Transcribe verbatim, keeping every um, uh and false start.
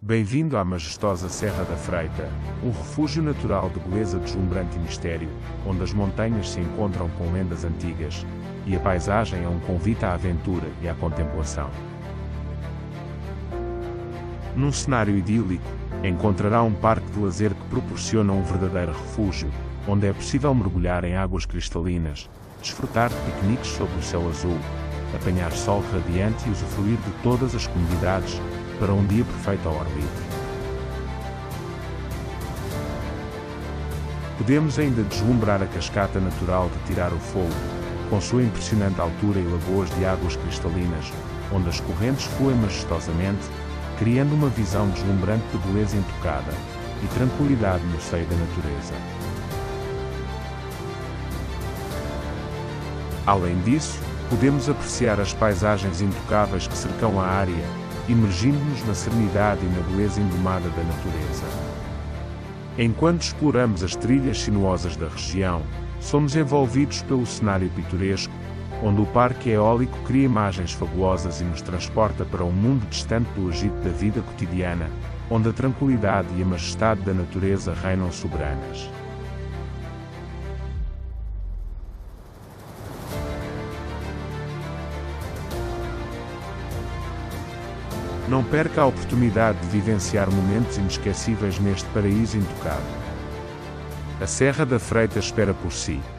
Bem-vindo à majestosa Serra da Freita, um refúgio natural de beleza deslumbrante e mistério, onde as montanhas se encontram com lendas antigas, e a paisagem é um convite à aventura e à contemplação. Num cenário idílico, encontrará um parque de lazer que proporciona um verdadeiro refúgio, onde é possível mergulhar em águas cristalinas, desfrutar de piqueniques sob o céu azul, apanhar sol radiante e usufruir de todas as comodidades para um dia perfeito ao ar livre. Podemos ainda deslumbrar a cascata natural de Tirar o Fogo, com sua impressionante altura e lagoas de águas cristalinas, onde as correntes fluem majestosamente, criando uma visão deslumbrante de beleza intocada e tranquilidade no seio da natureza. Além disso, podemos apreciar as paisagens intocáveis que cercam a área, imergindo-nos na serenidade e na beleza indomada da natureza. Enquanto exploramos as trilhas sinuosas da região, somos envolvidos pelo cenário pitoresco, onde o parque eólico cria imagens fabulosas e nos transporta para um mundo distante do agito da vida cotidiana, onde a tranquilidade e a majestade da natureza reinam soberanas. Não perca a oportunidade de vivenciar momentos inesquecíveis neste paraíso intocado. A Serra da Freita espera por si.